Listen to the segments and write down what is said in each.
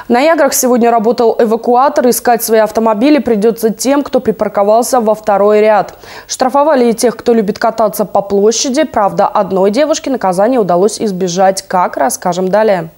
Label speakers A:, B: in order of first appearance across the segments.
A: На Яграх сегодня работал эвакуатор. Искать свои автомобили придется тем, кто припарковался во второй ряд. Штрафовали и тех, кто любит кататься по площади. Правда, одной девушке наказание удалось избежать. Как, расскажем далее.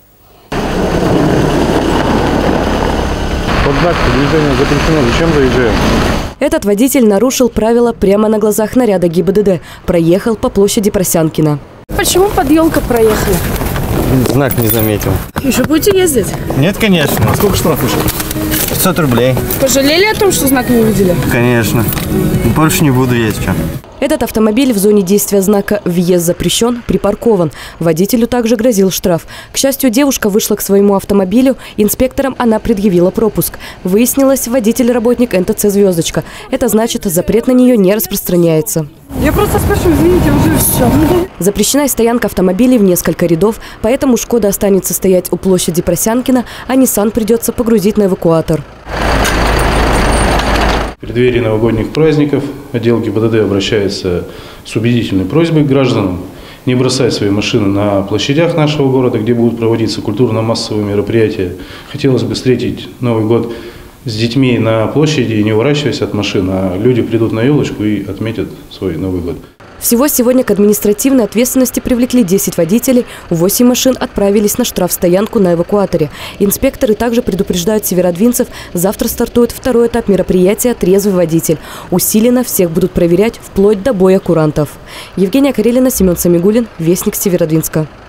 B: Под знак движения запрещено. Зачем заезжаем?
C: Этот водитель нарушил правила прямо на глазах наряда ГИБДД. Проехал по площади Просянкина.
D: Почему под елкой проехали?
E: Знак не заметил.
D: Еще будете ездить?
E: Нет, конечно.
B: А сколько штраф ушел?
E: 500 рублей.
D: Пожалели о том, что знак не увидели?
E: Конечно. Больше не буду ездить.
C: Этот автомобиль в зоне действия знака «Въезд запрещен» припаркован. Водителю также грозил штраф. К счастью, девушка вышла к своему автомобилю. Инспекторам она предъявила пропуск. Выяснилось, водитель – работник НТЦ «Звездочка». Это значит, запрет на нее не распространяется.
D: Я просто спрашиваю, извините, уже все.
C: Запрещена и стоянка автомобилей в несколько рядов, поэтому «Шкода» останется стоять у площади Просянкина, а «Ниссан» придется погрузить на эвакуатор.
B: В преддверии новогодних праздников отдел ГИБДД обращается с убедительной просьбой к гражданам не бросать свои машины на площадях нашего города, где будут проводиться культурно-массовые мероприятия. Хотелось бы встретить Новый год с детьми на площади, не уворачиваясь от машин, а люди придут на елочку и отметят свой Новый год.
C: Всего сегодня к административной ответственности привлекли 10 водителей, 8 машин отправились на штрафстоянку на эвакуаторе. Инспекторы также предупреждают северодвинцев, завтра стартует второй этап мероприятия «Трезвый водитель». Усиленно всех будут проверять вплоть до боя курантов. Евгения Карелина, Семен Самигуллин, Вестник Северодвинска.